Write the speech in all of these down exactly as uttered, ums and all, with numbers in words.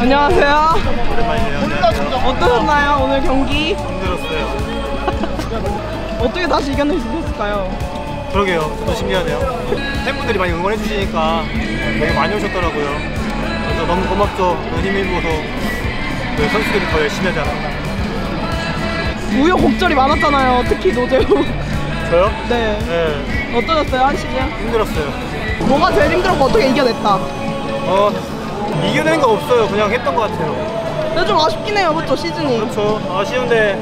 안녕하세요. 오랜만이네요. 안녕하세요. 어떠셨나요? 오늘 경기? 힘들었어요. 어떻게 다시 이겨낼 수 있었을까요? 그러게요. 또 신기하네요. 팬분들이 많이 응원해 주시니까 되게 많이 오셨더라고요. 그래서 너무 고맙죠. 힘입어서 그 선수들이 더 열심히 하지 않았나. 우여곡절이 많았잖아요. 특히 노재우. 저요? 네. 네. 어떠셨어요? 한 시즌? 힘들었어요. 뭐가 제일 힘들었고 어떻게 이겨냈다? 어, 이겨낸 거 없어요. 그냥 했던 것 같아요. 근데 좀 아쉽긴 해요. 그렇죠? 시즌이. 그렇죠. 아쉬운데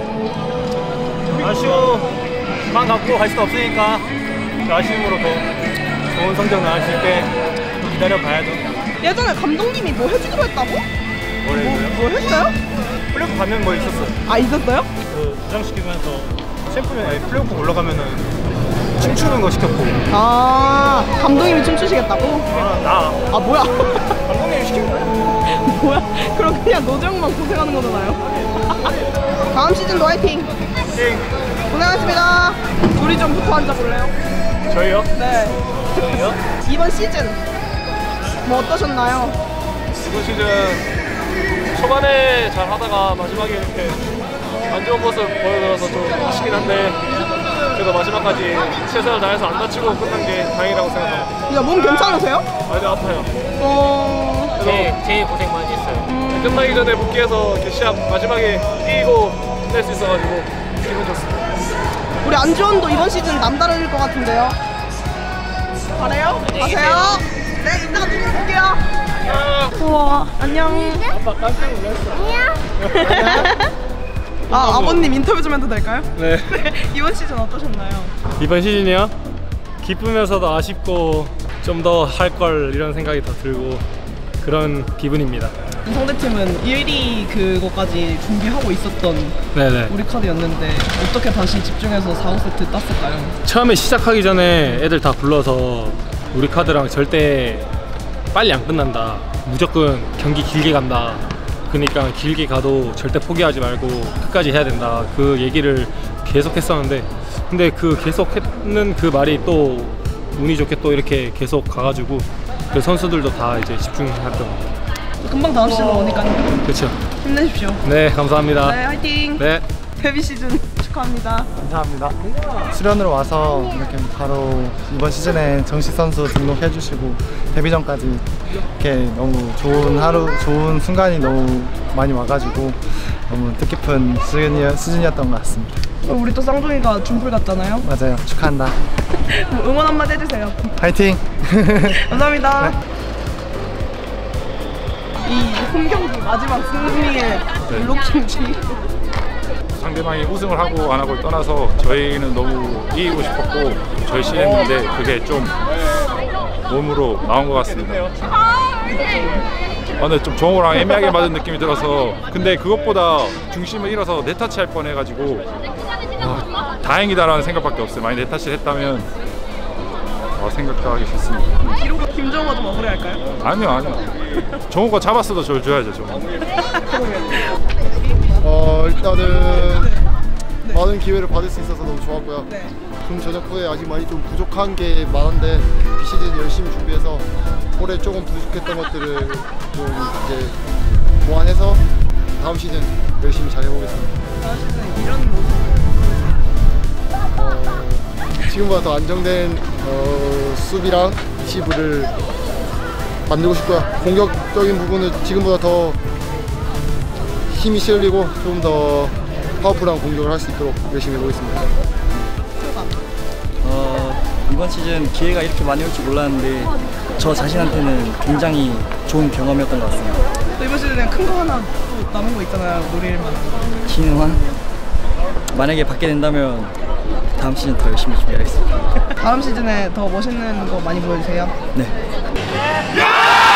아쉬워 만 갖고 갈 수는 없으니까 그 아쉬움으로 더 좋은 성적 나올 수 있게 기다려봐야죠. 예전에 감독님이 뭐 해주기로 했다고? 뭐, 뭐래요? 뭐 했어요? 플레이오프 가면 뭐 있었어요. 아, 있었어요? 그 부장시키면서 챔프면 아니 플레이오프 올라가면은 춤추는 거 시켰고. 아, 감독님이 춤추시겠다고? 아, 나. 아, 뭐야? 감독님이 시킨 거야. 뭐야? 그럼 그냥 노재웅만 고생하는 거잖아요. 다음 시즌도 화이팅! 네. 고생하셨습니다. 우리 좀 붙어 앉아볼래요? 저희요? 네. 저희요? 이번 시즌 뭐 어떠셨나요? 이번 시즌 초반에 잘 하다가 마지막에 이렇게 안 좋은 모습 보여줘서 좀 아쉽긴 한데 그래도 마지막까지 최선을 다해서 안 다치고 끝난 게 다행이라고 생각합니다. 야, 몸 괜찮으세요? 많이 아파요. 어... 제일, 제일 고생 많이 했어요. 음... 끝나기 전에 복귀해서 이렇게 시합 마지막에 이기고 끝낼 수 있어가지고 기분 좋습니다. 우리 안지원도 이번 시즌 남다를 것 같은데요? 잘해요? 가세요? 네, 이따가 통화할게요. 우와, 안녕. 아빠 깜짝 놀랐어. 안녕. 아, 아버님 인터뷰 좀 해도 될까요? 네. 네. 이번 시즌 어떠셨나요? 이번 시즌이요? 기쁘면서도 아쉽고 좀 더 할 걸 이런 생각이 더 들고 그런 기분입니다. 상대팀은 일 위 그거까지 준비하고 있었던 네네. 우리 카드였는데 어떻게 다시 집중해서 사, 오 세트 땄을까요? 처음에 시작하기 전에 애들 다 불러서 우리 카드랑 절대 빨리 안 끝난다, 무조건 경기 길게 간다, 그러니까 길게 가도 절대 포기하지 말고 끝까지 해야 된다, 그 얘기를 계속 했었는데 근데 그 계속 했는 그 말이 또 운이 좋게 또 이렇게 계속 가가지고 그 선수들도 다 이제 집중했던 것 같아요. 금방 다음 시즌 오니까요. 그렇죠. 힘내십시오. 네, 감사합니다. 네, 화이팅. 네. 데뷔 시즌 축하합니다. 감사합니다. 수련으로 와서 이렇게 바로 이번 시즌에 정식 선수 등록해 주시고 데뷔전까지 이렇게 너무 좋은 하루, 좋은 순간이 너무 많이 와가지고 너무 뜻깊은 시즌이었, 시즌이었던 것 같습니다. 우리 또 쌍둥이가 준플 같잖아요. 맞아요. 축하한다. 응원 한마디 해주세요. 파이팅! 감사합니다. 네. 이 홈경기 마지막 승리의 로킹지. 상대방이 우승을 하고 안 하고를 떠나서 저희는 너무 이기고 싶었고 절실히 했는데 그게 좀 몸으로 나온 것 같습니다. 오늘 좀 정우랑 애매하게 맞은 느낌이 들어서 근데 그것보다 중심을 잃어서 네타치 할 뻔해가지고 어, 다행이다라는 생각밖에 없어요. 만약 네타치를 했다면 어, 생각도 하기 싫습니다. 기록은 김정우가 좀 억울해할까요? 아니요 아니요. 정우가 잡았어도 저를 줘야죠. 정우. 어 일단은 많은 기회를 받을 수 있어서 너무 좋았고요. 네. 금 저녁 후에 아직 많이 좀 부족한 게 많은데 비시즌 열심히 준비해서 올해 조금 부족했던 것들을 좀 이제 보완해서 다음 시즌 열심히 잘 해보겠습니다. 다음 시즌 이런 모습. 어, 지금보다 더 안정된 어, 수비랑 리시브를 만들고 싶고요. 공격적인 부분은 지금보다 더 힘이 실리고 좀 더 파워풀한 공격을 할 수 있도록 열심히 해보겠습니다. 어, 이번 시즌 기회가 이렇게 많이 올 줄 몰랐는데 저 자신한테는 굉장히 좋은 경험이었던 것 같습니다. 또 이번 시즌에 큰 거 하나 또 남은 거 있잖아요. 노릴 만한 거. 기능환? 만약에 받게 된다면 다음 시즌 더 열심히 준비하겠습니다. 다음 시즌에 더 멋있는 거 많이 보여주세요. 네.